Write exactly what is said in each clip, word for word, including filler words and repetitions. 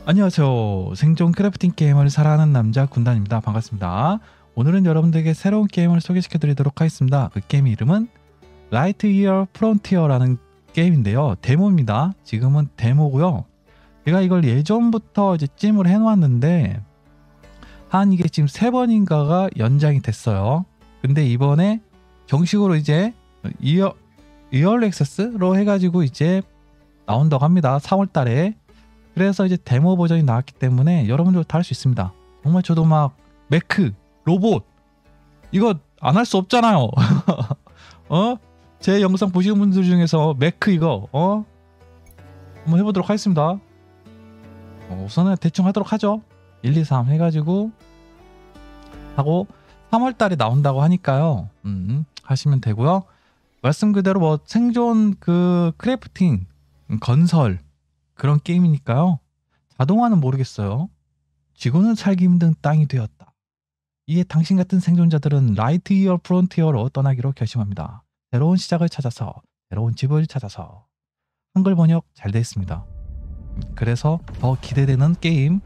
안녕하세요. 생존 크래프팅 게임을 사랑하는 남자 군단입니다. 반갑습니다. 오늘은 여러분들에게 새로운 게임을 소개시켜 드리도록 하겠습니다. 그 게임 이름은 라이트이어 프론티어라는 게임인데요. 데모입니다. 지금은 데모고요. 제가 이걸 예전부터 이제 찜을 해놓았는데 한 이게 지금 세 번인가가 연장이 됐어요. 근데 이번에 정식으로 이제 이어 이얼리 액세스로 해가지고 이제 나온다고 합니다. 사월 달에. 그래서 이제 데모 버전이 나왔기 때문에 여러분들도 다 할 수 있습니다. 정말 저도 막 메크, 로봇 이거 안 할 수 없잖아요. 어? 제 영상 보시는 분들 중에서 메크 이거 어? 한번 해보도록 하겠습니다. 어, 우선은 대충 하도록 하죠. 일, 이, 삼 해가지고 하고 삼월 달에 나온다고 하니까요. 음, 하시면 되고요. 말씀 그대로 뭐 생존 그 크래프팅, 건설 그런 게임이니까요. 자동화는 모르겠어요. 지구는 살기 힘든 땅이 되었다. 이에 당신 같은 생존자들은 라이트이어 프론티어로 떠나기로 결심합니다. 새로운 시작을 찾아서, 새로운 집을 찾아서. 한글 번역 잘 되어 있습니다. 그래서 더 기대되는 게임.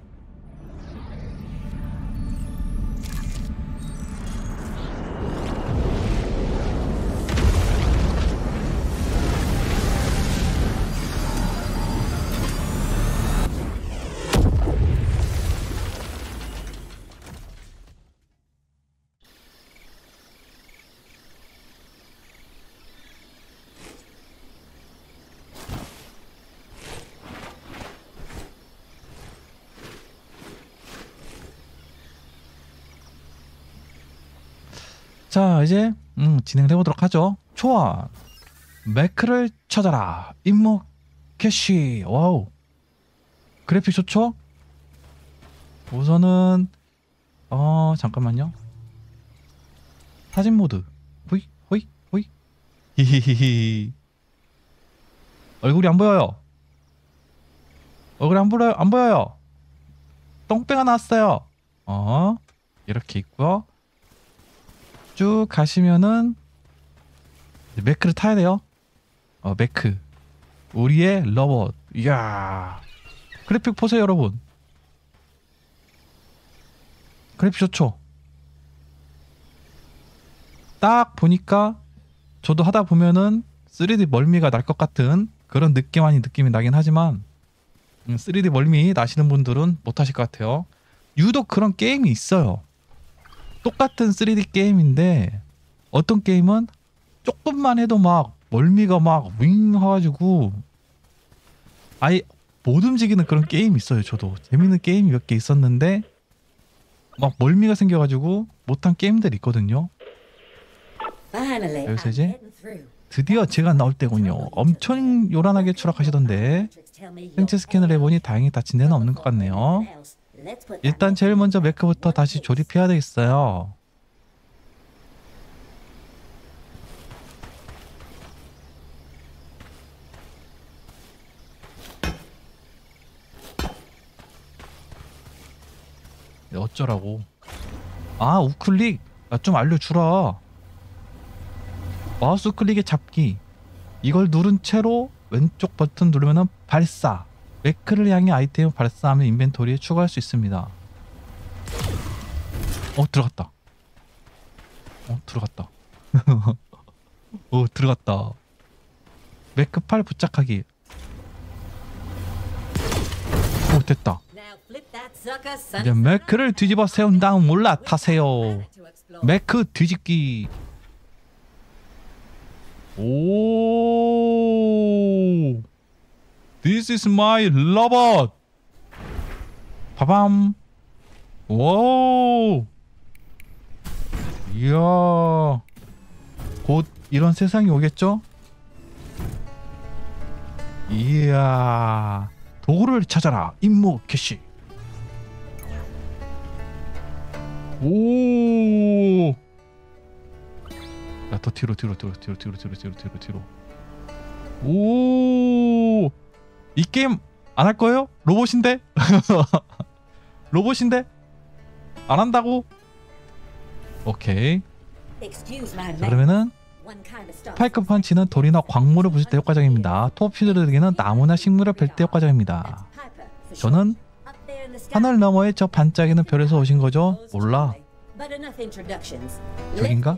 자, 이제 음, 진행을 해보도록 하죠. 초안 매크를 찾아라. 임무 캐시. 와우, 그래픽 좋죠? 우선은 어 잠깐만요. 사진 모드. 호이 호이 호이. 히히히히. 얼굴이 안 보여요. 얼굴이 안 보여요. 안 보여요. 똥배가 나왔어요. 어 이렇게 있고요. 쭉 가시면은 매크를 타야 돼요. 어 매크 우리의 로봇. 이야, 그래픽 보세요 여러분. 그래픽 좋죠? 딱 보니까 저도 하다 보면은 쓰리디 멀미가 날 것 같은 그런 느낌 아닌 느낌이 나긴 하지만 음, 쓰리디 멀미 나시는 분들은 못 하실 것 같아요. 유독 그런 게임이 있어요. 똑같은 쓰리디 게임인데 어떤 게임은 조금만 해도 막 멀미가 막 윙 해가지고 아예 못 움직이는 그런 게임이 있어요. 저도 재밌는 게임이 몇 개 있었는데 막 멀미가 생겨가지고 못한 게임들이 있거든요. 여기서 이제 드디어 제가 나올 때군요. 엄청 요란하게 추락하시던데 생체 스캔을 해보니 다행히 다친 데는 없는 것 같네요. 일단 제일 먼저 매크부터 다시 조립해야 되겠어요. 어쩌라고. 아, 우클릭. 나 좀 알려주라. 마우스 클릭의 잡기. 이걸 누른 채로 왼쪽 버튼 누르면 발사. 매크를 향해 아이템을 발사하면 인벤토리에 추가할 수 있습니다. 어, 들어갔다. 어, 들어갔다. 어, 들어갔다. 매크 팔 부착하기. 오, 됐다. 이제 매크를 뒤집어 세운 다음 올라타세요. 매크 뒤집기. 오, This is my robot. 바밤. 오. 이야. 곧 이런 세상이 오겠죠? 이야. 도구를 찾아라. 임무 캐시. 오. 야, 더 뒤로 뒤로 뒤로 뒤로 뒤로 뒤로 뒤로 뒤로 뒤로. 오. 이 게임 안 할 거예요? 로봇인데? 로봇인데? 안 한다고? 오케이. 자, 그러면은 스파이크 펀치는 돌이나 광물을 부술 때 효과적입니다. 토피드르기는 나무나 식물을 벨 때 효과적입니다. 저는 하늘 너머의 저 반짝이는 별에서 오신 거죠? 몰라. 저긴가?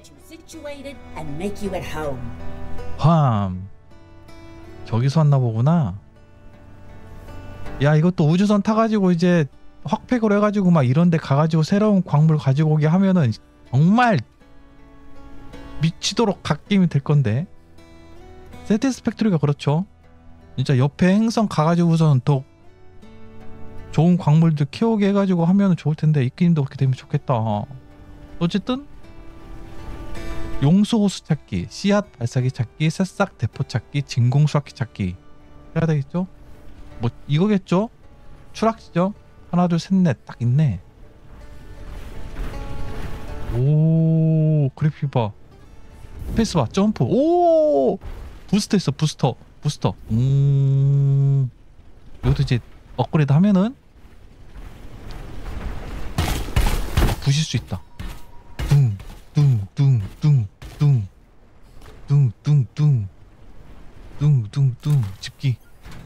함. 저기서 왔나 보구나. 야, 이것도 우주선 타가지고 이제 확팩으로 해가지고 막 이런데 가가지고 새로운 광물 가지고 오게 하면은 정말 미치도록 갓게임이 될 건데. 세티스팩토리가 그렇죠. 진짜 옆에 행성 가가지고선 더 좋은 광물들 키우게 해가지고 하면은 좋을 텐데 이 게임도 그렇게 되면 좋겠다. 어쨌든 용수 호수 찾기, 씨앗 발사기 찾기, 새싹 대포 찾기, 진공 수확기 찾기 해야 되겠죠? 뭐 이거겠죠? 추락지죠? 하나 둘 셋 넷 딱 있네. 오, 그래픽 봐. 스페이스 봐. 점프. 오, 부스터 있어. 부스터. 부스터. 음, 이것도 이제 업그레이드 하면은 부실 수 있다. 둥, 둥, 둥, 둥, 둥, 둥, 둥, 둥, 둥, 둥, 둥, 집기.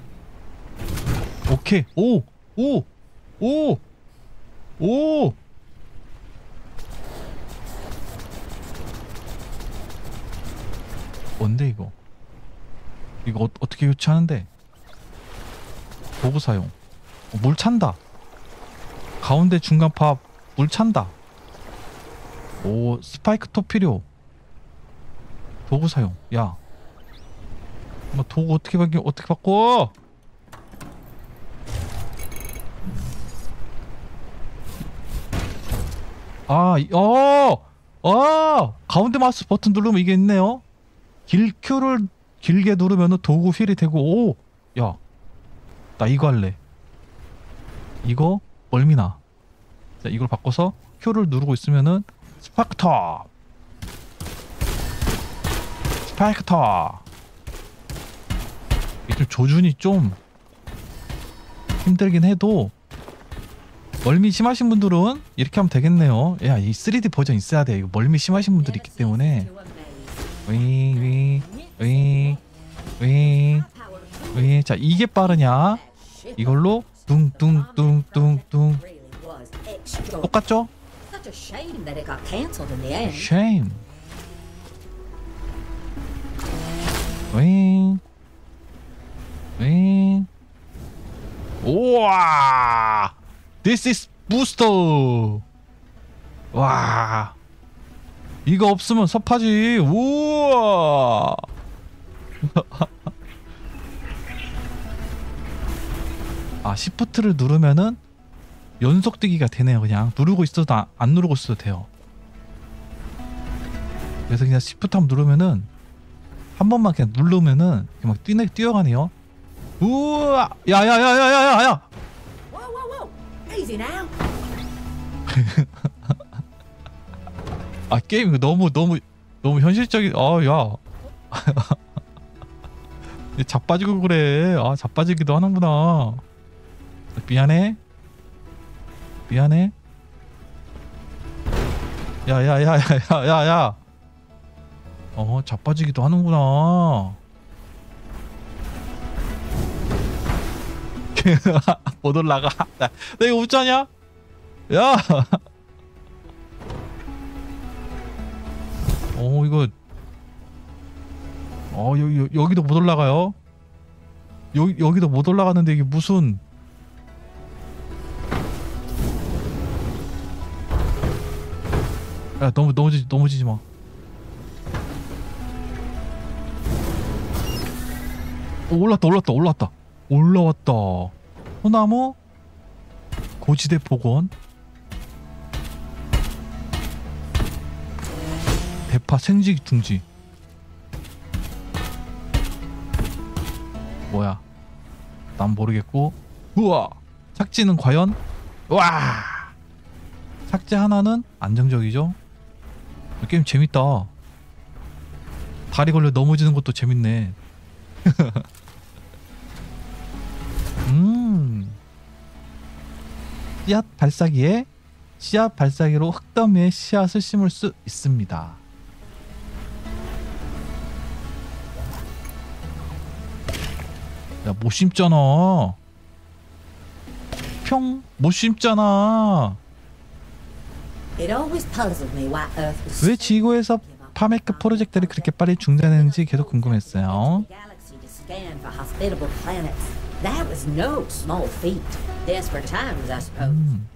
오케이. 오, 오, 오, 오. 뭔데 이거? 이거 어, 어떻게 교체하는데? 도구 사용. 어, 물 찬다. 가운데 중간파 물 찬다. 오, 스파이크 톱 필요. 도구 사용. 야, 뭐 도구 어떻게 바뀌 어떻게 바꿔? 아, 어, 어, 가운데 마우스 버튼 누르면 이게 있네요. 길 Q를 길게 누르면은 도구 휠이 되고. 오, 야, 나 이거 할래. 이거 멀미나. 자, 이걸 바꿔서 Q를 누르고 있으면은 스파크터. 스파크터. 이게 좀 조준이 좀 힘들긴 해도 멀미 심하신 분들은 이렇게 하면 되겠네요. 야, 이 쓰리디 버전 있어야 돼. 이거 멀미 심하신 분들이 있기 때문에. 윙, 윙, 윙, 윙. 자, 이게 빠르냐? 이걸로 뚱뚱뚱뚱뚱. 똑같죠? Shame. 윙, 윙. 우와! This is booster. 와. 이거 없으면 섭하지. 우와. 아, 시프트를 누르면은 연속 뛰기가 되네요. 그냥 누르고 있어도 아, 안 누르고 있어도 돼요. 그래서 그냥 시프트 한번 누르면은 한 번만 그냥 누르면은 막 뛰네 뛰어가네요. 우와. 야야야야야야야. 아, 게임 이거 너무 너무 너무 현실적인. 아, 야. 자빠지고 그래. 아, 자빠지기도 하는구나. 미안해. 미안해. 야야야야야야야. 어, 자빠지기도 하는구나. 못 올라가. 나, 나 이거 웃자냐? 야. 어, 이거. 어, 여기 여기도 못 올라가요. 여기 여기도 못 올라가는데 이게 무슨? 야, 너무 넘어지지 넘어지지 마. 오, 올랐다 올랐다 올랐다 올라왔다. 소나무 고지대 복원. 대파 생지 둥지. 뭐야? 난 모르겠고. 우와. 착지는 과연? 와. 착지 하나는 안정적이죠. 이 게임 재밌다. 다리 걸려 넘어지는 것도 재밌네. 음. 씨앗 발사기에 씨앗 발사기로 흙더미에 씨앗을 심을 수 있습니다. 야, 못 심잖아. 평 못 심잖아. It always puzzled me why Earth was 왜 지구에서 파메크 프로젝트를 그렇게 빨리 중단했는지 계속 궁금했어요. galaxy to scan for hospitable planets. That was no small feat. Desperate times, I suppose. 음.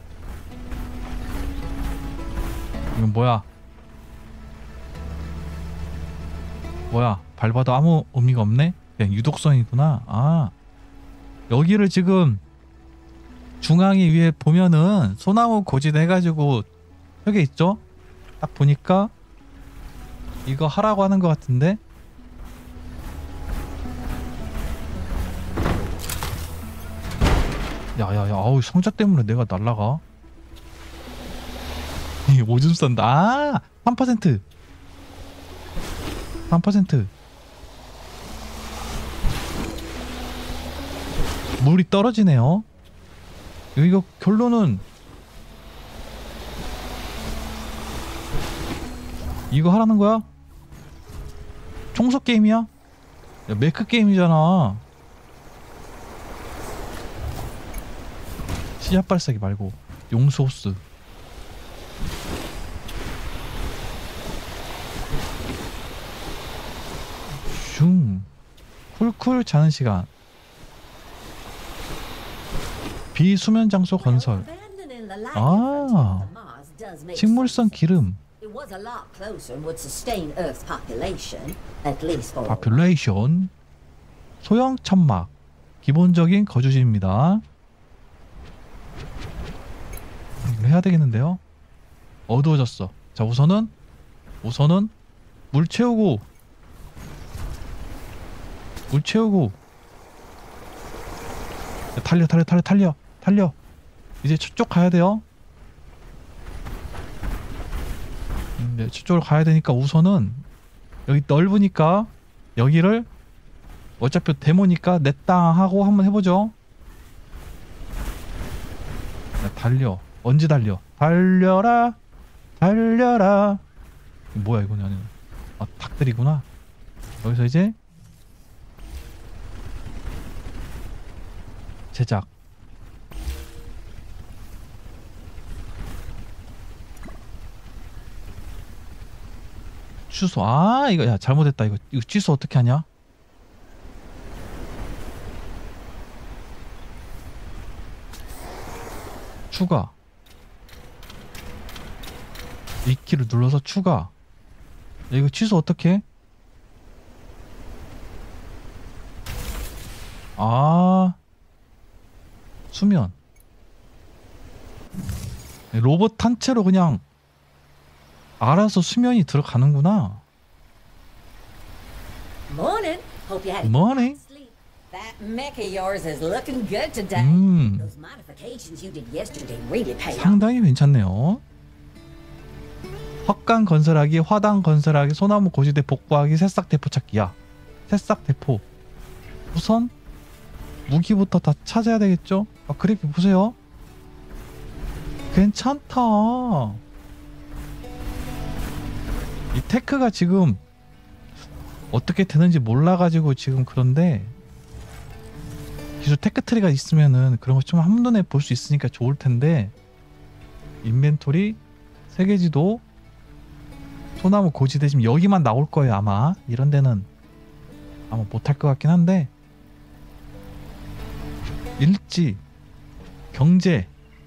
이건 뭐야? 뭐야? 밟아도 아무 의미가 없네? 그냥 유독성이구나. 아, 여기를 지금 중앙에 위에 보면은 소나무 고지대 해가지고 여기 있죠? 딱 보니까 이거 하라고 하는 것 같은데? 야야야, 아우 성자 때문에 내가 날라가. 이 오줌 싼다. 아, 삼 퍼센트. 삼 퍼센트. 물이 떨어지네요. 이거 결론은 이거 하라는 거야? 청소 게임이야? 야, 메크 게임이잖아. 씨앗 발사기 말고 용수 호스. 슝. 쿨쿨 자는 시간. 비수면 장소 건설. 아, 식물성 기름. 파퓰레이션. 소형 천막. 기본적인 거주지입니다. 이거 해야 되겠는데요? 어두워졌어. 자, 우선은 우선은 물 채우고 물 채우고 달려 달려 달려 달려 달려. 이제 저쪽 가야 돼요. 음, 네, 저쪽으로 가야 되니까 우선은 여기 넓으니까 여기를 어차피 데모니까 내 땅 하고 한번 해보죠. 야, 달려. 언제 달려? 달려라 달려라. 뭐야 이거는? 아, 닭들이구나. 여기서 이제 제작. 취소. 아, 이거 야 잘못했다. 이거 이거 취소 어떻게 하냐? 추가. 이 키를 눌러서 추가. 야, 이거 취소 어떻게 해? 아, 수면. 로봇 단체로 그냥 알아서 수면이 들어가는구나. Morning. Hope you had Morning. sleep. That mech of yours is looking good today. 음, Those modifications you did yesterday really paid off. 상당히 괜찮네요. 헛간 건설하기, 화단 건설하기, 소나무 고지대 복구하기, 새싹 대포 찾기야. 새싹 대포. 우선 무기부터 다 찾아야 되겠죠? 아, 그래픽 보세요. 괜찮다. 이 테크가 지금 어떻게 되는지 몰라가지고 지금 그런데 기술 테크트리가 있으면은 그런 거 좀 한눈에 볼 수 있으니까 좋을 텐데. 인벤토리, 세계지도, 소나무 고지대 지금 여기만 나올 거예요 아마. 이런 데는 아마 못할 것 같긴 한데. 일지, 경제.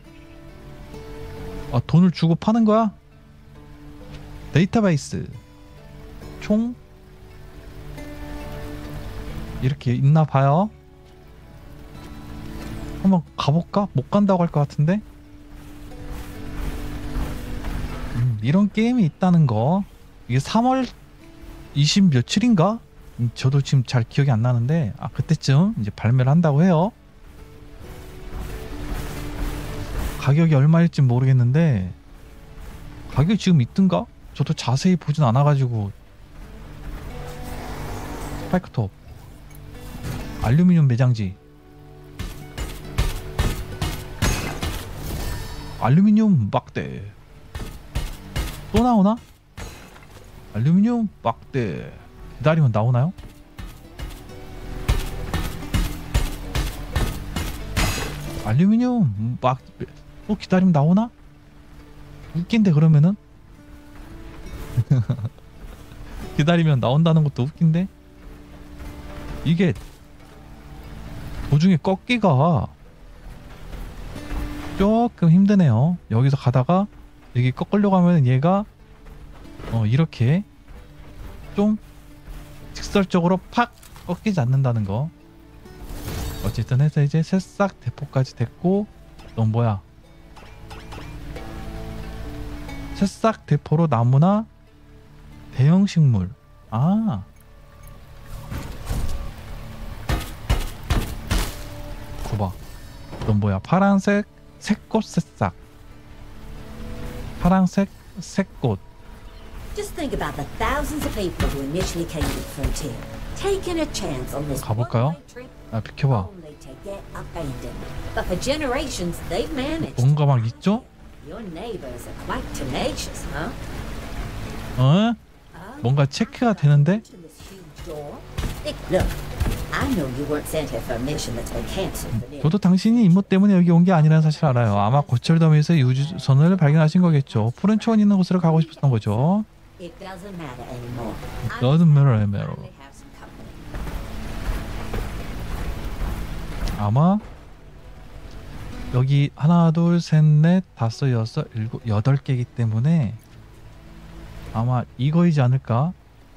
아, 돈을 주고 파는 거야? 데이터베이스. 총 이렇게 있나 봐요. 한번 가볼까? 못 간다고 할 것 같은데. 음, 이런 게임이 있다는 거. 이게 삼월 이십 며칠인가? 음, 저도 지금 잘 기억이 안 나는데, 아, 그때쯤 이제 발매를 한다고 해요. 가격이 얼마일지 모르겠는데, 가격이 지금 있던가? 저도 자세히 보진 않아가지고. 스파이크톱, 알루미늄 매장지, 알루미늄 막대. 또 나오나? 알루미늄 막대. 기다리면 나오나요? 알루미늄 막 또 기다리면 나오나? 웃긴데 그러면은? 기다리면 나온다는 것도 웃긴데? 이게 도중에 꺾기가 조금 힘드네요. 여기서 가다가 여기 꺾으려고 하면 얘가 어 이렇게 좀 직설적으로 팍 꺾이지 않는다는 거. 어쨌든 해서 이제 새싹 대포까지 됐고, 넌 뭐야? 새싹 대포로 나무나 대형 식물. 아, 봐봐. 넌 뭐야? 파란색 새꽃 새싹. 파란색 새꽃. Just think about the thousands of people who initially came to the frontier, taking a chance on this 가볼까요? one-way trip 아, 비켜봐. only to get abandoned. But for generations, they've managed. 뭔가 막 있죠? Your neighbors are quite tenacious, huh? 어? 뭔가 체크가 되는데? Look, I know you weren't sent here for a mission that's been canceled. 저도 당신이 임무 때문에 여기 온 게 아니라는 사실 알아요. 아마 고철더미에서 유주선을 발견하신 거겠죠. 푸른 초원 있는 곳으로 가고 싶었던 거죠. It doesn't matter anymore. It doesn't matter anymore. I have some company. 아마 여기 하나 둘셋넷 다섯 여섯 일곱 여덟 개이기 때문에 아마 이거이지 않을까?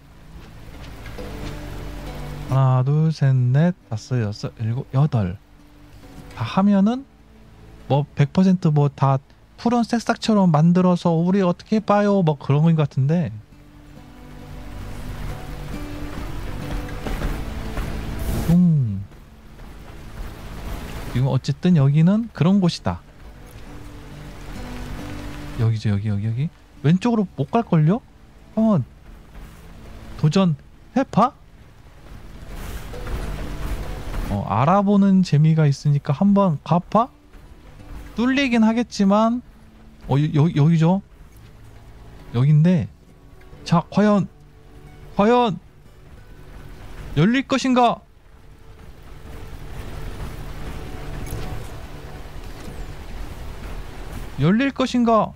하나 둘셋넷 다섯 여섯 일곱 여덟 다 하면은 뭐 백 퍼센트 뭐 다 푸른 색싹처럼 만들어서 우리 어떻게 봐요 뭐 그런 것 같은데, 음 지금 어쨌든 여기는 그런 곳이다. 여기죠. 여기 여기 여기 왼쪽으로 못 갈걸요? 한번 도전해봐? 어, 알아보는 재미가 있으니까 한번 가봐? 뚫리긴 하겠지만 어 여, 여기죠? 여긴데, 자 과연 과연 열릴 것인가? 열릴 것인가?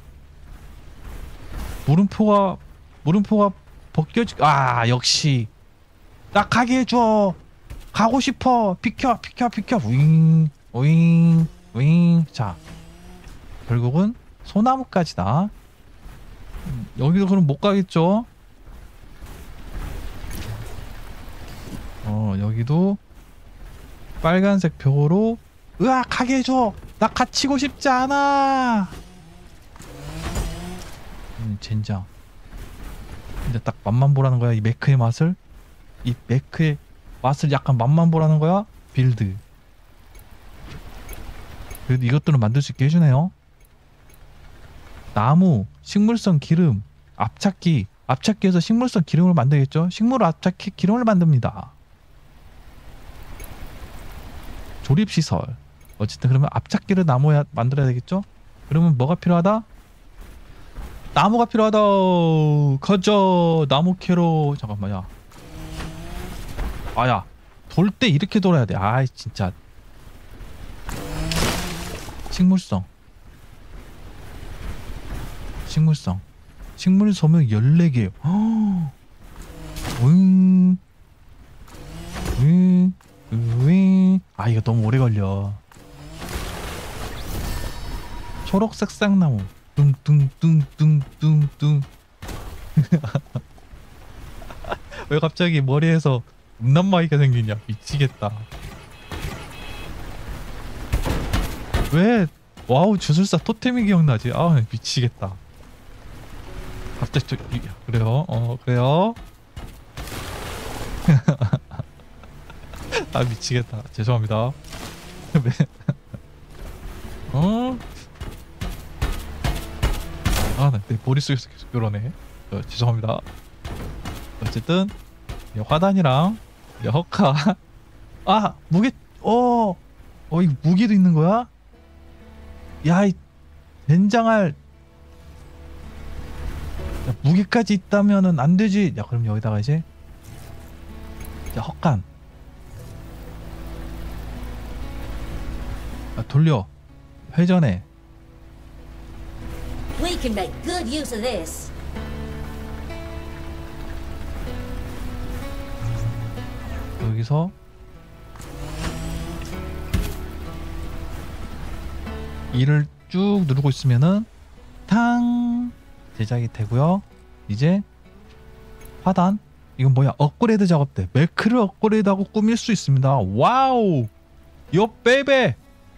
물음표가 물음표가 벗겨지. 아, 역시 나 가게 해줘. 가고 싶어. 비켜 비켜 비켜. 윙 윙 윙. 자, 결국은 소나무까지다. 음, 여기도 그럼 못 가겠죠? 어, 여기도 빨간색 벽으로. 으아, 가게 해줘. 나 갇히고 싶지 않아. 음, 젠장. 근데 딱 맛만 보라는 거야. 이 매크의 맛을. 이 매크의 맛을 약간 맛만 보라는 거야. 빌드. 그래도 이것들은 만들 수 있게 해주네요. 나무, 식물성 기름, 앞찾기. 앞찾기에서 식물성 기름을 만들겠죠. 식물 앞찾기 기름을 만듭니다. 조립시설. 어쨌든 그러면 앞찾기를 나무야 만들어야 되겠죠. 그러면 뭐가 필요하다? 나무가 필요하다. 가자. 나무 캐로. 잠깐만, 야. 아야, 돌 때 이렇게 돌아야 돼. 아이 진짜. 식물성. 식물성. 식물 소명 열네 개요. 윙. 윙. 윙. 아, 이거 너무 오래 걸려. 초록색 쌍나무. 뚱뚱뚱뚱뚱뚱. 왜 갑자기 머리에서 음란마귀가 생기냐. 미치겠다. 왜 와우 주술사 토템이 기억나지? 아, 미치겠다. 갑자기 저, 이, 그래요? 어, 그래요? 아, 미치겠다. 죄송합니다. 어? 아, 내 머릿속에서 계속 그러네. 어, 죄송합니다. 어쨌든 화단이랑 허카. 아, 무게. 어, 어, 이 무기도 있는 거야? 야, 이 된장할. 야, 무기까지 있다면은 안 되지. 야, 그럼 여기다가 이제 야, 헛간. 아, 돌려. 회전해. We can make good use of this. 여기서 이를 쭉 누르고 있으면은 탕 제작이 되고요. 이제 하단 이건 뭐야? 업그레이드 작업대. 매크를 업그레이드하고 꾸밀 수 있습니다. 와우! 요 베이베!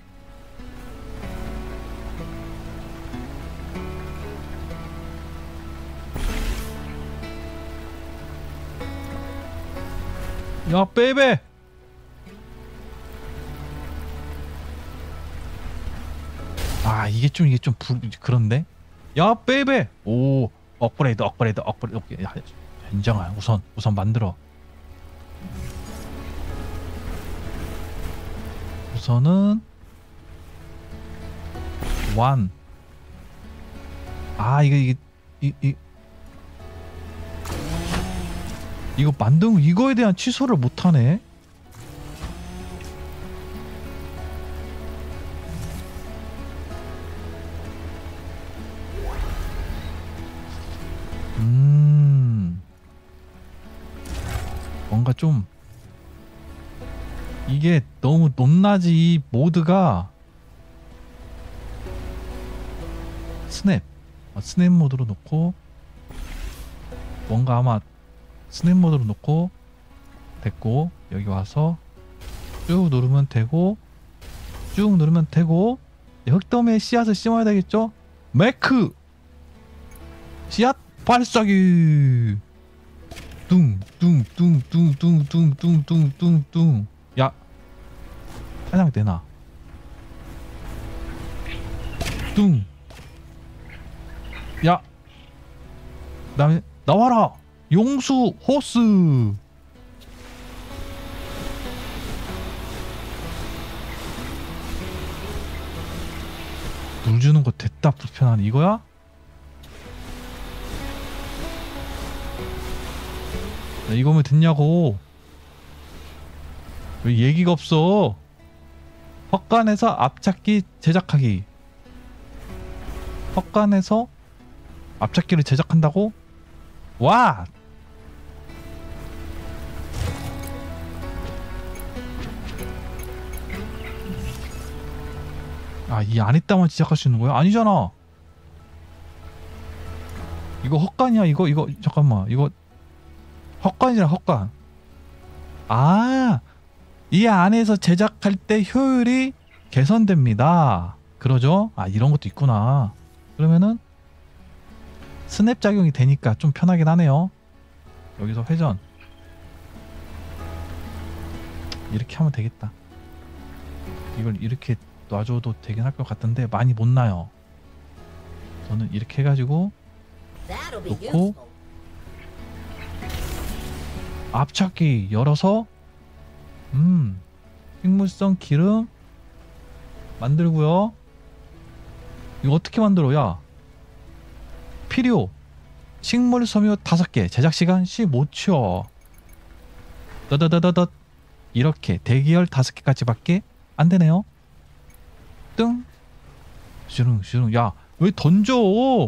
야 베이베! 아 이게 좀 이게 좀 부, 그런데? 야 베이베! 오 업그레이드 업그레이드 업그레이드 업그레이드. 야, 인정아 우선 우선 만들어. 우선은 완. 아 이게 이게 이, 이 이거 만든 이거에 대한 취소를 못 하네. 음. 뭔가 좀 이게 너무 높낮이 이 모드가 스냅 아, 스냅 모드로 놓고 뭔가 아마 스냅 모드로 놓고 됐고 여기 와서 쭉 누르면 되고 쭉 누르면 되고 흙더미에 씨앗을 심어야 되겠죠? 매크 씨앗 발사기 뚱뚱뚱뚱뚱뚱뚱뚱뚱 야 사냥 되나 뚱 야 나 나와라 용수 호스 물 주는 거 됐다 불편하네 이거야? 야, 이거면 됐냐고 왜 얘기가 없어. 헛간에서 앞찾기 제작하기. 헛간에서 앞찾기를 제작한다고? 와! 아, 이 안에 있다만 제작할 수 있는 거야? 아니잖아. 이거 헛간이야. 이거 이거 잠깐만. 이거 헛간이잖아. 헛간. 아, 이 안에서 제작할 때 효율이 개선됩니다. 그러죠? 아, 이런 것도 있구나. 그러면은 스냅 작용이 되니까 좀 편하긴 하네요. 여기서 회전. 이렇게 하면 되겠다. 이걸 이렇게 놔줘도 되긴 할 것 같은데 많이 못 나요. 저는 이렇게 해가지고 That'll be 놓고 useful. 앞찾기 열어서 음 식물성 기름 만들고요. 이거 어떻게 만들어? 야 필요 식물 섬유 다섯 개 제작 시간 십오 초 더더더더더 이렇게 대기열 다섯 개까지밖에 안 되네요. 뜬 슈릉 슈릉 야 왜 던져?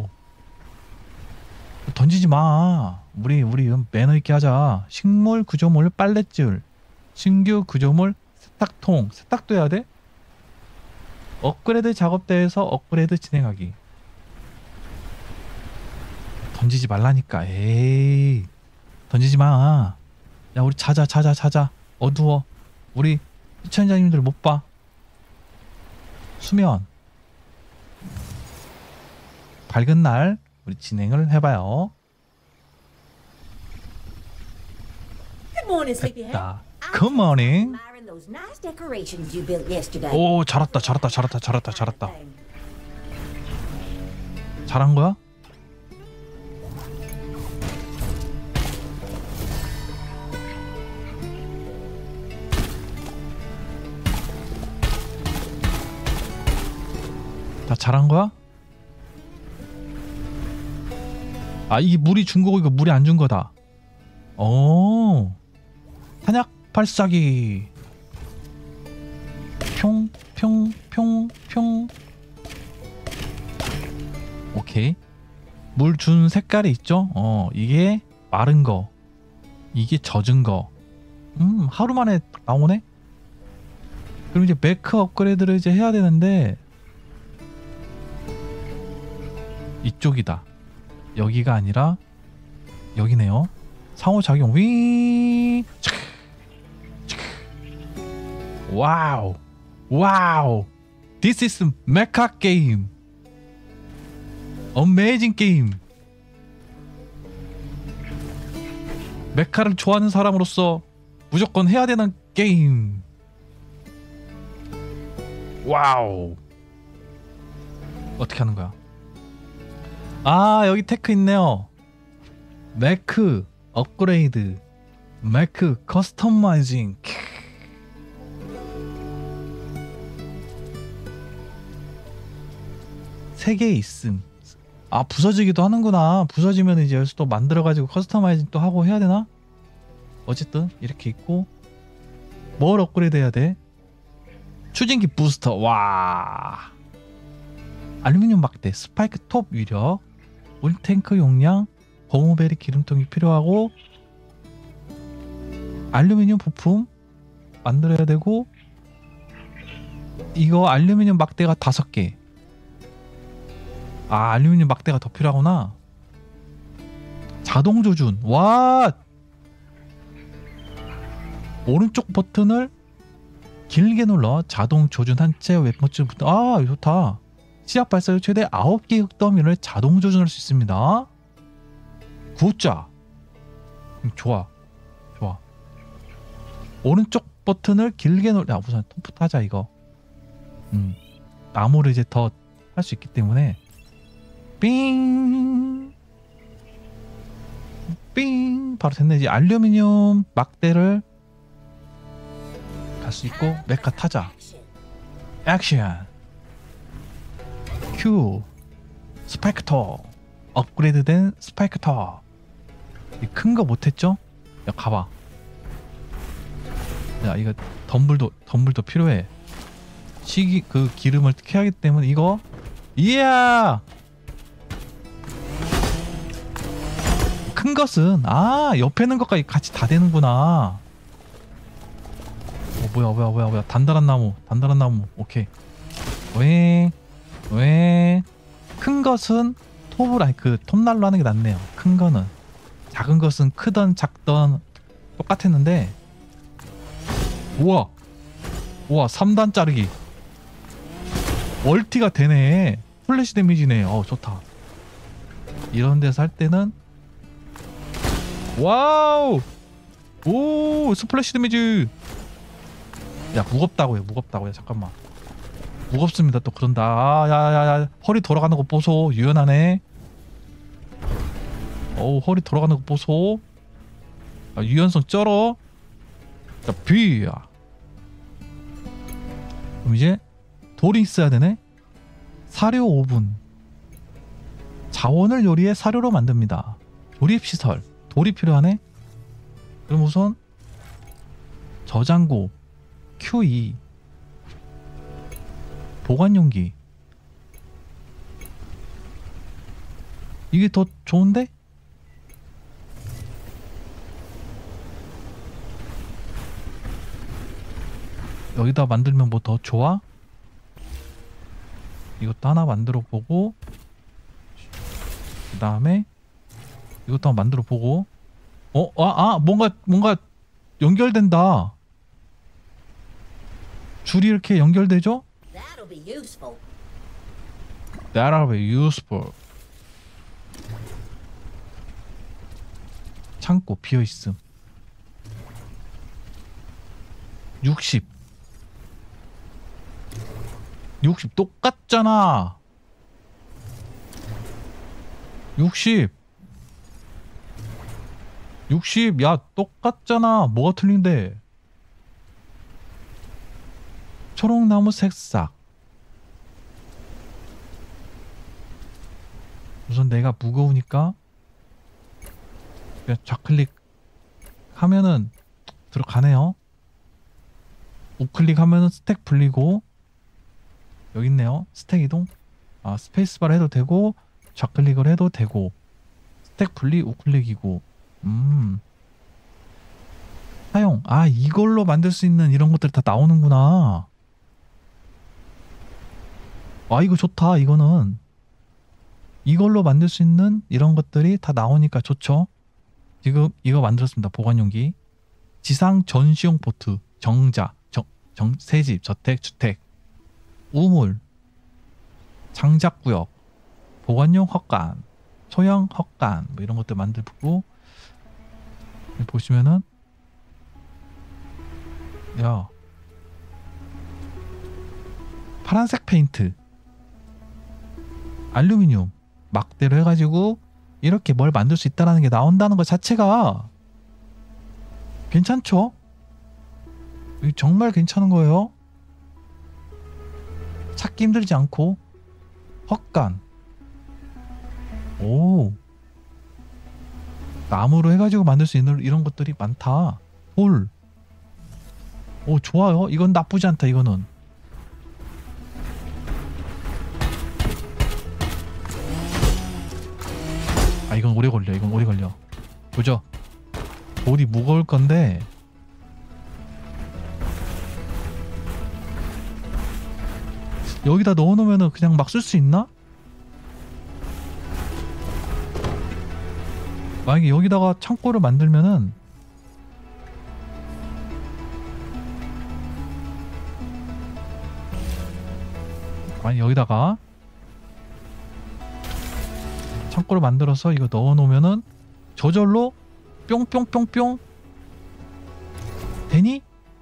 던지지 마. 우리 우리 매너 있게 하자. 식물 구조물 빨랫줄 신규 구조물 세탁통 세탁도 해야 돼? 업그레이드 작업대에서 업그레이드 진행하기. 던지지 말라니까. 에이 던지지 마. 야 우리 자자 자자 자자. 어두워. 우리 시청자님들 못 봐. 수면. 밝은 날 우리 진행을 해봐요. Good morning, sleepyhead. 됐다. Good morning. Admiring those nice decorations you built yesterday. 오 잘했다 잘했다 잘했다 잘했다 잘했다. 잘한 거야? 다 잘한 거야? 아 이게 물이 준 거고 이거 물이 안 준 거다. 오 탄약 발사기. 평평평 평평. 오케이. 물 준 색깔이 있죠? 어, 이게 마른 거, 이게 젖은 거. 음, 하루 만에 나오네? 그럼 이제 매크 업그레이드를 이제 해야 되는데, 이쪽이다. 여기가 아니라, 여기네요. 상호작용, 윙! 와우! 와우! This is mecha game! 어메이징 게임. 메카를 좋아하는 사람으로서 무조건 해야 되는 게임. 와우. 어떻게 하는 거야? 아, 여기 테크 있네요. 메크 업그레이드, 메크 커스터마이징. 세 개 있음. 아, 부서지기도 하는구나. 부서지면 이제 여기서 또 만들어가지고 커스터마이징 또 하고 해야 되나? 어쨌든 이렇게 있고, 뭘 업그레이드 해야 돼? 추진기 부스터. 와, 알루미늄 막대, 스파이크 톱 위력, 물탱크 용량, 고무베리 기름통이 필요하고, 알루미늄 부품 만들어야 되고, 이거 알루미늄 막대가 다섯 개. 아, 알루미늄 막대가 더 필요하구나. 자동 조준. 와! 오른쪽 버튼을 길게 눌러 자동 조준한 채 웹모츠부터. 아, 좋다. 시합 발사율 최대 아홉 개의 흑더미를 자동 조준할 수 있습니다. 굿자. 음, 좋아. 좋아. 오른쪽 버튼을 길게 눌러. 야, 우선 톱부터 하자 이거. 음. 나무를 이제 더 할 수 있기 때문에. 삥! 삥! 바로 됐네. 이제 알루미늄 막대를 갈 수 있고, 메카 타자. 액션! 큐! 스파이크터! 업그레이드 된 스파이크터! 큰 거 못했죠? 야, 가봐. 야, 이거 덤블도, 덤블도 필요해. 시기, 그 기름을 캐야 하기 때문에 이거, 이야! 큰 것은, 아, 옆에 있는 것까지 같이 다 되는구나. 어, 뭐야 뭐야 뭐야 뭐야. 단단한 나무, 단단한 나무. 오케이. 왜 왜 큰 것은 톱을, 아니 그 톱날로 하는 게 낫네요. 큰 거는. 작은 것은 크던 작던 똑같았는데. 우와, 우와, 삼 단 자르기. 멀티가 되네. 플래시 데미지네. 어, 좋다. 이런 데서 할 때는, 와우! 오, 스플래시 데미지. 야, 무겁다고요, 무겁다고요. 잠깐만. 무겁습니다. 또 그런다. 아, 야야야, 허리 돌아가는 거 보소. 유연하네. 어우, 허리 돌아가는 거 보소. 아, 유연성 쩔어. 자, 비야. 그럼 이제 돌이 있어야 되네. 사료 오븐. 자원을 요리해 사료로 만듭니다. 조립시설. 돌이 필요하네. 그럼 우선 저장고 큐 이, 보관용기. 이게 더 좋은데? 여기다 만들면 뭐 더 좋아? 이것도 하나 만들어 보고, 그 다음에 이것도 한번 만들어 보고. 어? 아, 아, 뭔가 뭔가 연결된다. 줄이 이렇게 연결되죠? That'll be useful. That'll be useful. 창고 비어있음. 육십. 육십 똑같잖아. 육십. 육십. 야, 똑같잖아. 뭐가 틀린데? 초록나무 새싹. 우선 내가 무거우니까 그냥 좌클릭 하면은 들어가네요. 우클릭 하면은 스택 불리고, 여기 있네요. 스택 이동. 아, 스페이스바를 해도 되고 좌클릭을 해도 되고 스택 분리 우클릭이고. 음. 사용. 아, 이걸로 만들 수 있는 이런 것들이 다 나오는구나. 아, 이거 좋다. 이거는 이걸로 만들 수 있는 이런 것들이 다 나오니까 좋죠. 지금 이거 만들었습니다. 보관용기. 지상 전시용 보트. 정자. 정, 정, 새집. 저택. 주택. 우물. 장작구역. 보관용 헛간. 소형 헛간. 뭐 이런 것들 만들고. 보시면은 야, 파란색 페인트, 알루미늄, 막대로 해가지고 이렇게 뭘 만들 수 있다는 게 나온다는 것 자체가 괜찮죠? 이거 정말 괜찮은 거예요. 찾기 힘들지 않고. 헛간. 오, 나무로 해가지고 만들 수 있는 이런 것들이 많다. 돌. 오, 좋아요. 이건 나쁘지 않다. 이거는 아, 이건 오래 걸려. 이건 오래 걸려. 보죠. 돌이 무거울 건데 여기다 넣어놓으면 그냥 막 쓸 수 있나? 만약에 여기다가 창고를 만들면은 아니 여기다가 창고를 만들어서 이거 넣어놓으면은 저절로 뿅뿅뿅뿅 되니?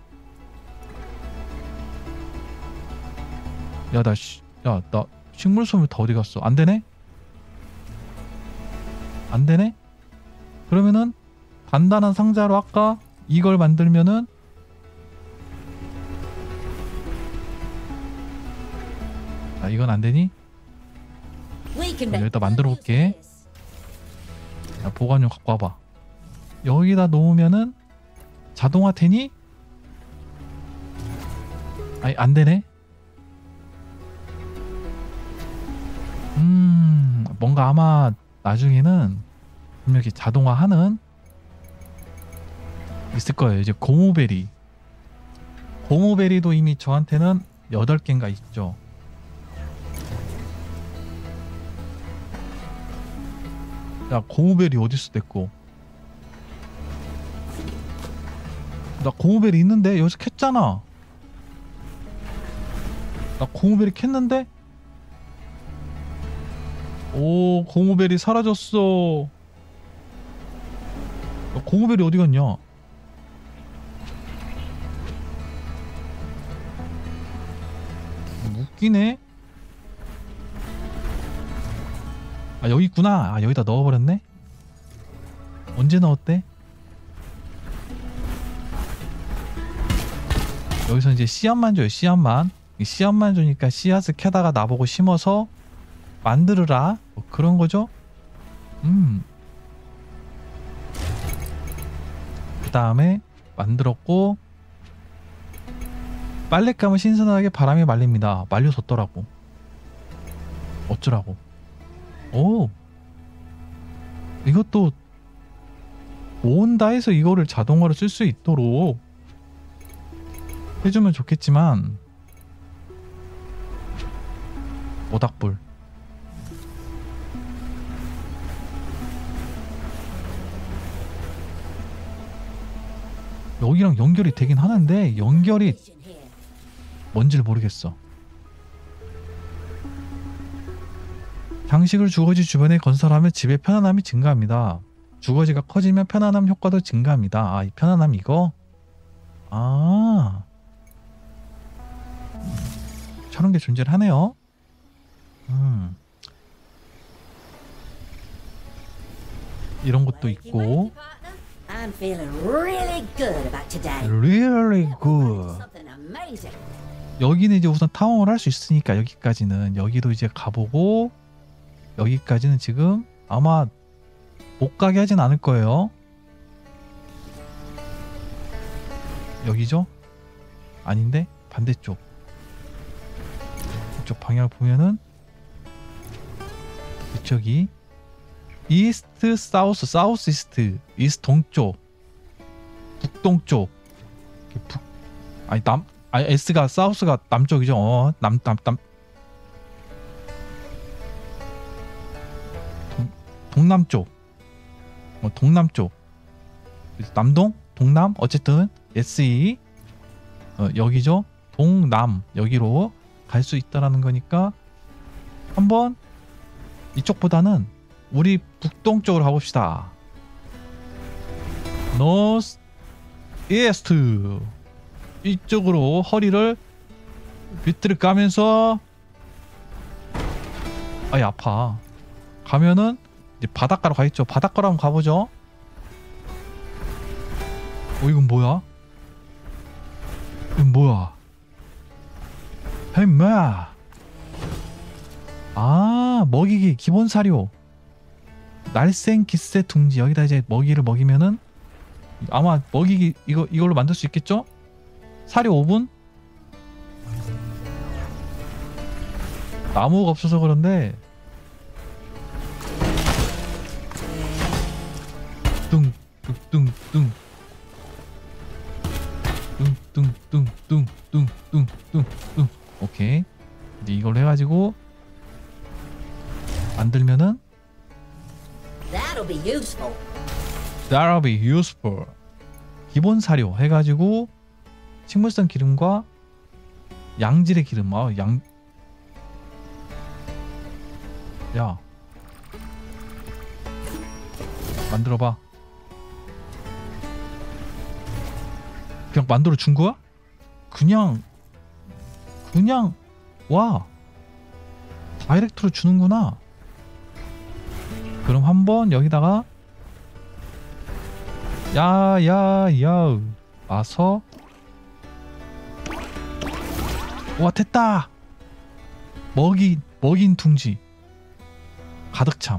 야, 나 씨, 야, 나 식물 소물 다 어디 갔어? 안 되네? 안 되네? 그러면은 단단한 상자로 아까 이걸 만들면은 아, 이건 안 되니? 여기다 만들어 볼게. 야, 보관용 갖고 와봐. 여기다 놓으면은 자동화 되니? 아니, 안 되네? 음, 뭔가 아마 나중에는 분명히 자동화하는 있을 거예요. 이제 고무베리. 고무베리도 이미 저한테는 여덟 개인가 있죠. 야, 고무베리 어딨어 됐고. 나 고무베리 있는데 여기서 캤잖아. 나 고무베리 캤는데? 오, 고무베리 사라졌어. 야, 고무베리 어디 갔냐? 웃기네. 아, 여기 있구나. 아, 여기다 넣어버렸네. 언제 넣었대? 여기서 이제 씨앗만 줘요. 씨앗만. 씨앗만 주니까 씨앗을 캐다가 나보고 심어서 만들으라. 뭐 그런 거죠. 음. 그 다음에 만들었고, 빨랫감은 신선하게 바람에 말립니다. 말려줬더라고. 어쩌라고. 오, 이것도 모은다 해서 이거를 자동화로 쓸 수 있도록 해주면 좋겠지만. 모닥불. 여기랑 연결이 되긴 하는데 연결이 뭔지를 모르겠어. 장식을 주거지 주변에 건설하면 집의 편안함이 증가합니다. 주거지가 커지면 편안함 효과도 증가합니다. 아, 이 편안함 이거? 아, 저런 게 존재를 하네요. 음. 이런 것도 있고. I'm feeling really good about today. Really good. Something amazing. 여기는 이제 우선 탐험을 할 수 있으니까 여기까지는. 여기도 이제 가보고, 여기까지는 지금 아마 못 가게 하진 않을 거예요. 여기죠? 아닌데? 반대쪽. 이쪽 방향을 보면은 이쪽이 이스트 사우스 사우스 이스트 이스트 동쪽 북동쪽 북 아니 남 아니 S가 사우스가 남쪽이죠. 어, 남 남 남 동, 동남쪽 어, 동남쪽 남동 동남 어쨌든 에스이 어, 여기죠. 동남 여기로 갈 수 있다라는 거니까 한번 이쪽보다는 우리 북동쪽으로 가봅시다. 노스 이스트 이쪽으로 허리를 비트를 까면서 아이 아파 가면은 이제 바닷가로 가있죠. 바닷가로 한번 가보죠. 어 이건 뭐야? 이건 뭐야? 헤이 뭐야? 아 먹이기 기본 사료 날생 기세 둥지 여기다 이제 먹이를 먹이면은 아마 먹이기 이거 이걸로 만들 수 있겠죠? 사료 오 분? 나무가 없어서 그런데 뚱뚱뚱뚱 뚱뚱뚱뚱뚱뚱뚱뚱 오케이 이제 이걸로 해가지고 만들면은 That'll be useful. That'll be useful. 기본 사료 해가지고 식물성 기름과 양질의 기름. 아, 양. 야. 만들어봐. 그냥 만들어 준 거야? 그냥 그냥 와. 다이렉트로 주는구나. 그럼 한번 여기다가 야야야 와서 와 됐다. 먹이 먹인 둥지 가득 참.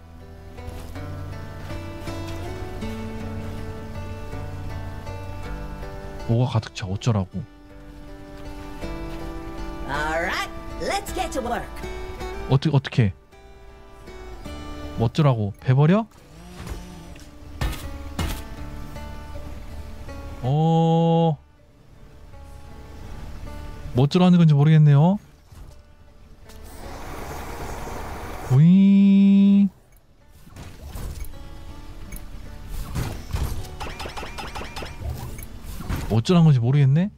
뭐가 가득 차 어쩌라고. Alright, let's get to work. 어떻게 어떻게 뭐 어쩌라고 배버려? 어... 뭐 어쩌라는 건지 모르겠네요. 오잉. 뭐 어쩌라는 건지 모르겠네.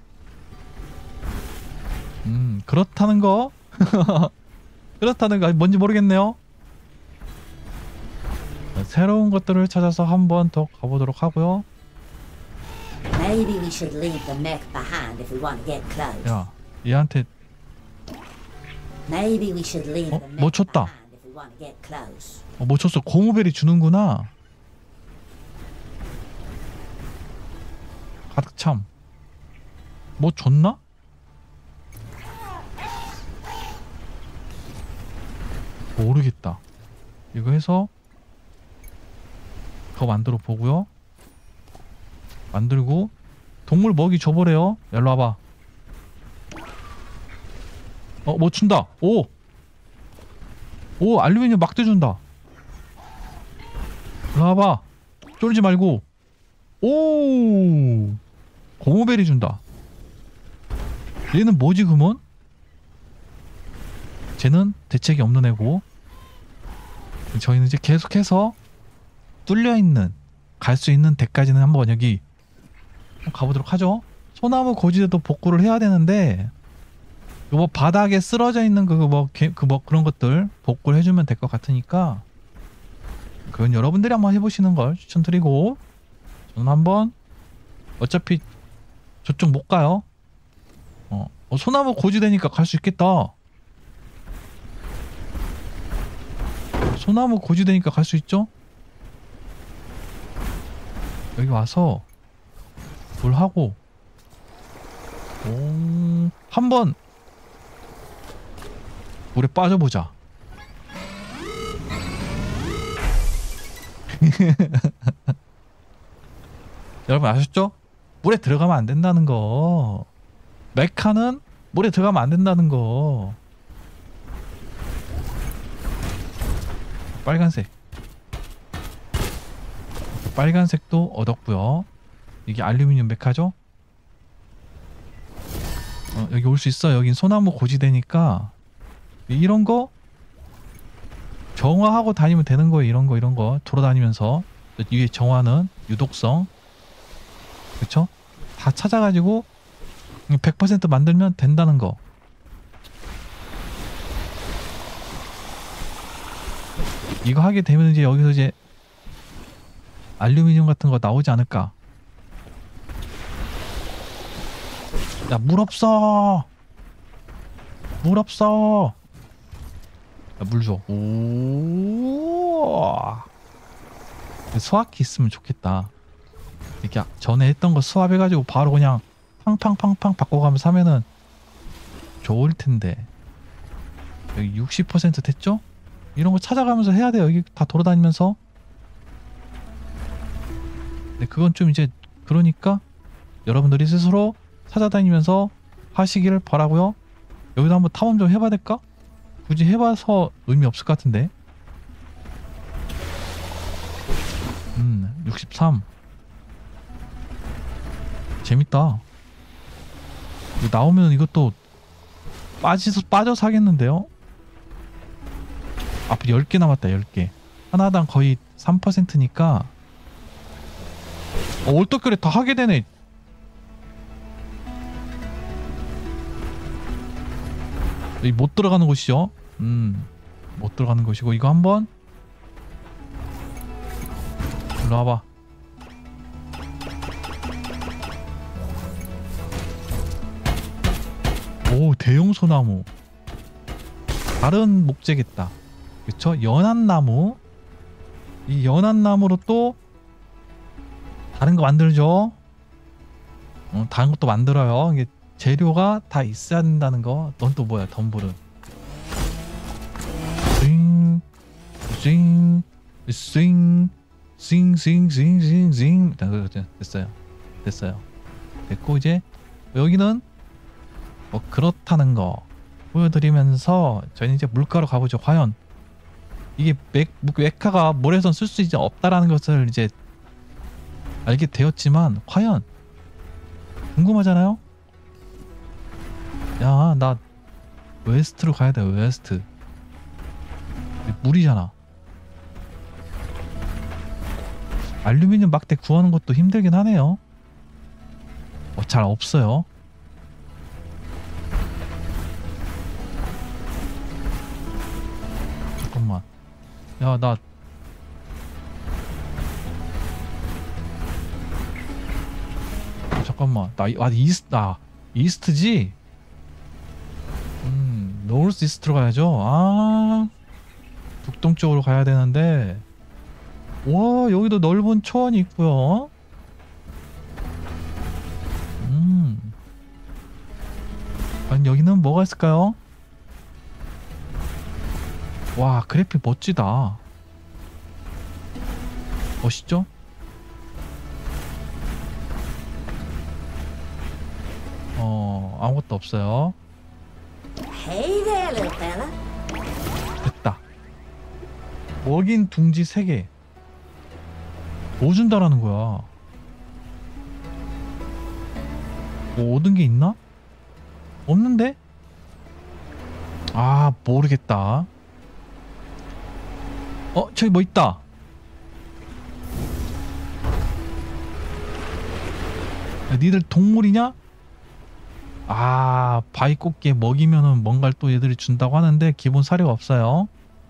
음 그렇다는 거. 그렇다는 거 뭔지 모르겠네요. 새로운 것들을 찾아서 한 번 더 가보도록 하고요. Maybe we should leave the mech behind if we want to get close. 야, 얘한테 Maybe we should leave 어? the 뭐 mech 쳤다. behind if we want to get close. 어, 뭐 쳤어? 고무벨이 주는구나. 가득 참. 뭐 줬나? 모르겠다. 이거 해서 그거 만들어 보고요. 만들고 동물 먹이 줘보래요. 일로 와봐. 어, 뭐 준다. 오! 오, 알루미늄 막대 준다. 일로 와봐. 쫄지 말고. 오! 고무벨이 준다. 얘는 뭐지 그러면? 쟤는 대책이 없는 애고 저희는 이제 계속해서 뚫려있는 갈 수 있는 데까지는 한번 여기 가보도록 하죠. 소나무 고지대도 복구를 해야 되는데 뭐 바닥에 쓰러져 있는 그 뭐 그 뭐 그런 것들 복구를 해주면 될 것 같으니까 그건 여러분들이 한번 해보시는 걸 추천드리고 저는 한번 어차피 저쪽 못 가요. 어, 어 소나무 고지대니까 갈 수 있겠다. 소나무 고지대니까 갈 수 있죠? 여기 와서 뭘 하고 오, 한번 물에 빠져보자. 여러분 아셨죠? 물에 들어가면 안 된다는 거. 메카는 물에 들어가면 안 된다는 거. 빨간색. 빨간색도 얻었고요. 이게 알루미늄 메카죠? 어, 여기 올 수 있어. 여긴 소나무 고지대니까 이런 거 정화하고 다니면 되는 거예요. 이런 거 이런 거 돌아다니면서 위에 정화는 유독성, 그쵸? 다 찾아가지고 백 퍼센트 만들면 된다는 거. 이거 하게 되면 이제 여기서 이제 알루미늄 같은 거 나오지 않을까? 야, 물 없어! 물 없어! 야, 물 줘. 오. 수압기 있으면 좋겠다. 이렇게 전에 했던 거 수압해가지고 바로 그냥 팡팡팡팡 바꿔가면서 하면은 좋을 텐데. 여기 육십 퍼센트 됐죠? 이런 거 찾아가면서 해야 돼요. 여기 다 돌아다니면서. 근데 그건 좀 이제 그러니까 여러분들이 스스로 찾아다니면서 하시기를 바라고요. 여기도 한번 탐험 좀 해봐야 될까? 굳이 해봐서 의미 없을 것 같은데. 음, 육십삼. 재밌다. 이거 나오면 이것도 빠져서 빠져서 하겠는데요? 앞에 열 개 남았다. 열 개. 하나당 거의 삼 퍼센트니까 어, 얼떡그래 다 하게 되네. 여기 못 들어가는 곳이죠. 음, 못 들어가는 곳이고 이거 한번 일로 와봐. 오, 대형 소나무. 다른 목재겠다. 그쵸? 연한 나무. 이 연한 나무로 또 다른 거 만들죠. 어, 다른 것도 만들어요. 이게 재료가 다 있어야 된다는 거. 넌 또 뭐야, 덤블은. 싱, 싱, 싱, 싱, 싱, 싱, 싱, 싱. 됐어요. 됐어요. 됐고 이제 여기는 뭐 그렇다는 거 보여드리면서 저희는 이제 물가로 가보죠. 과연 이게 메, 메카가 모래선 쓸 수 이제 없다라는 것을 이제 알게 되었지만 과연 궁금하잖아요. 야, 나 웨스트로 가야 돼. 웨스트. 물이잖아. 알루미늄 막대 구하는 것도 힘들긴 하네요. 어, 잘 없어요. 잠깐만. 야, 나 어, 잠깐만. 나 아, 이스트 아 이스트지? 음, 노스 이스트로 가야죠. 아, 북동쪽으로 가야 되는데. 와, 여기도 넓은 초원이 있고요. 음. 아니, 여기는 뭐가 있을까요? 와, 그래픽 멋지다. 멋있죠? 어, 아무것도 없어요. Hey there, little fella. 됐다. 먹인 둥지 세 개. 뭐 준다라는 거야? 뭐 얻은 게 있나? 없는데? 아, 모르겠다. 어, 저기 뭐 있다. 야, 니들 동물이냐? 아, 바위꽃게 먹이면은 뭔가를 또 얘들이 준다고 하는데 기본 사료가 없어요.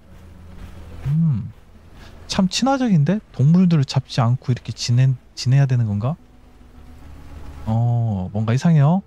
음, 참 친화적인데? 동물들을 잡지 않고 이렇게 지내, 지내야 되는 건가? 어, 뭔가 이상해요.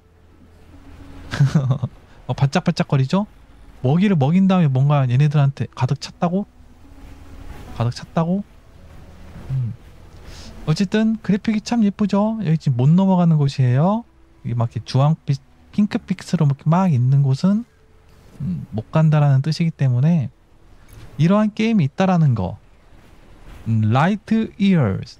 어, 반짝반짝거리죠? 먹이를 먹인 다음에 뭔가 얘네들한테 가득 찼다고? 가득 찼다고? 음. 어쨌든 그래픽이 참 예쁘죠? 여기 지금 못 넘어가는 곳이에요. 이게 막 이렇게 주황빛, 핑크빛으로 막 있는 곳은 음, 못 간다라는 뜻이기 때문에 이러한 게임이 있다라는 거. 음, 라이트 이어스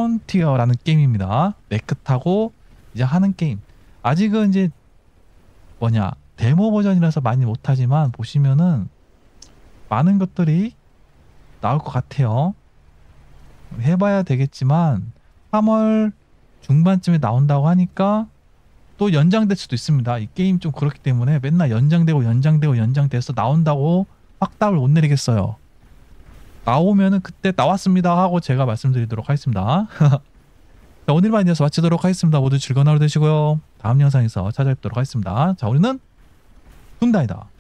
프론티어라는 게임입니다. 매크 타고 이제 하는 게임. 아직은 이제 뭐냐 데모 버전이라서 많이 못하지만 보시면은 많은 것들이 나올 것 같아요. 해봐야 되겠지만 삼월 중반쯤에 나온다고 하니까 또 연장될 수도 있습니다. 이 게임 좀 그렇기 때문에 맨날 연장되고 연장되고 연장돼서 나온다고 확답을 못 내리겠어요. 나오면은 그때 나왔습니다 하고 제가 말씀드리도록 하겠습니다. 자, 오늘만 이어서 마치도록 하겠습니다. 모두 즐거운 하루 되시고요. 다음 영상에서 찾아뵙도록 하겠습니다. 자, 우리는 군단이다.